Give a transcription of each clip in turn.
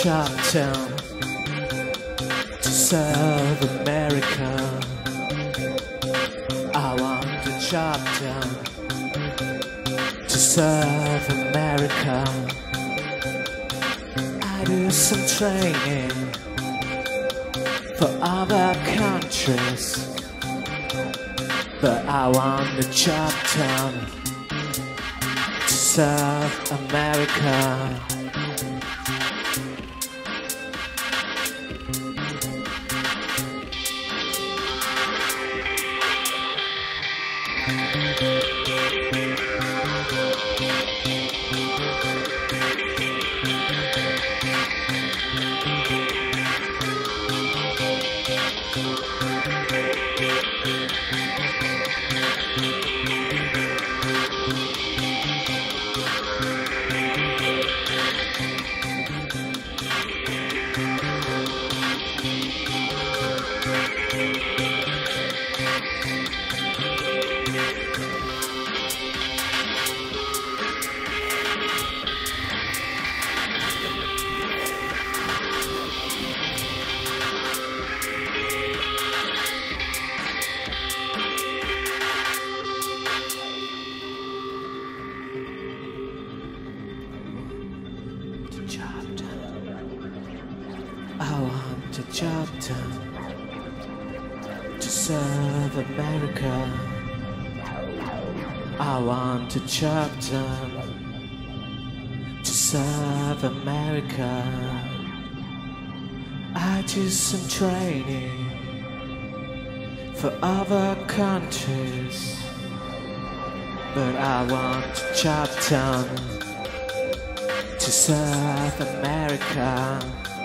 chop down to serve America. I want to chop down to serve America. I do some training for other countries, but I want to chop down to serve America. I want to chop down to serve America. I want to chop down to serve America. I do some training for other countries, but I want to chop down to serve America.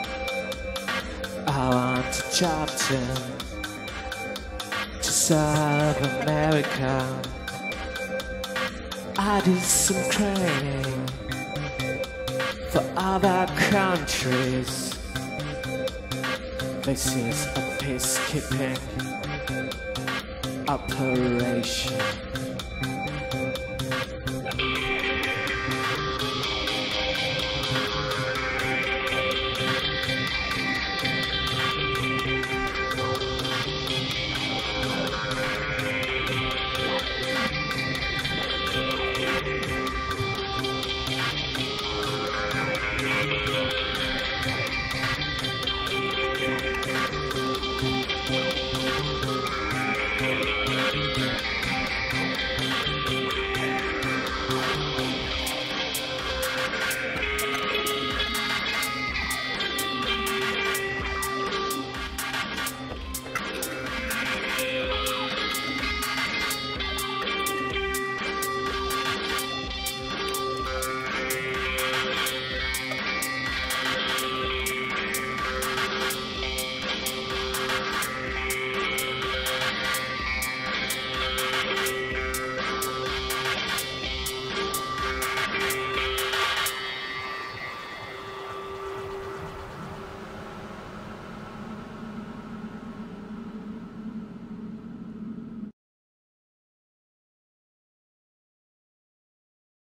I want to chop down to serve America. I did some training for other countries. This is a peacekeeping operation.